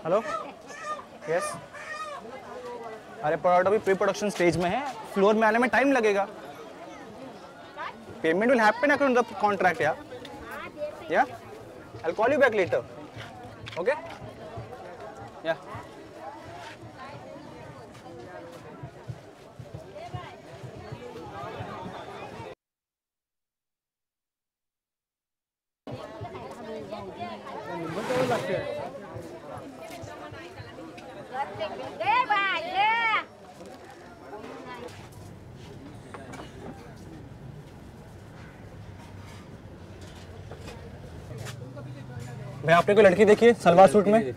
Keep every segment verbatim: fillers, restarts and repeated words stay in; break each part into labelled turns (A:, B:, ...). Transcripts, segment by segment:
A: Hello yes. अरे product अभी pre production stage में है, फ्लोर में आने में टाइम लगेगा। Payment will happen according to the contract yeah yeah I will call you back later. Okay yeah भाई आपने कोई लड़की देखी है सलवार सूट में?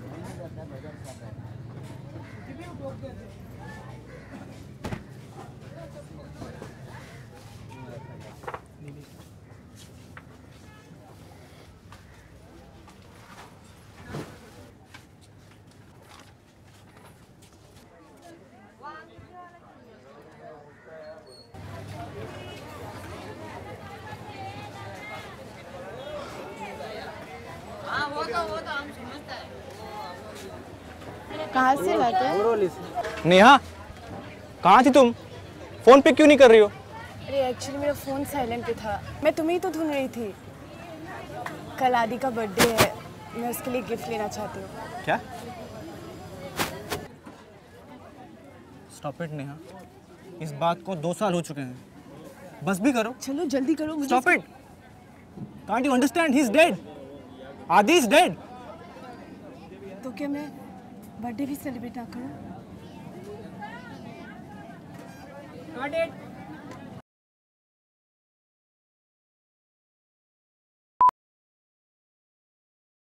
B: कहाँ से बात है?
A: नेहा कहाँ थी तुम? फोन पिक क्यों नहीं कर रही हो?
B: अरे एक्चुअली मेरा फ़ोन साइलेंट पे था। मैं तुम्हें ही तो ढूंढ रही थी। कल आदि का बर्थडे है, मैं उसके लिए गिफ्ट लेना चाहती हूँ।
A: क्या? स्टॉप इट नेहा, इस बात को दो साल हो चुके हैं, बस भी करो।
B: चलो जल्दी करो मुझे।
A: Stop it, can't you understand, he is dead, Aadi is dead.
B: तो क्या मैं बर्थडे भी सेलिब्रेट ना करूँ?
C: Got it.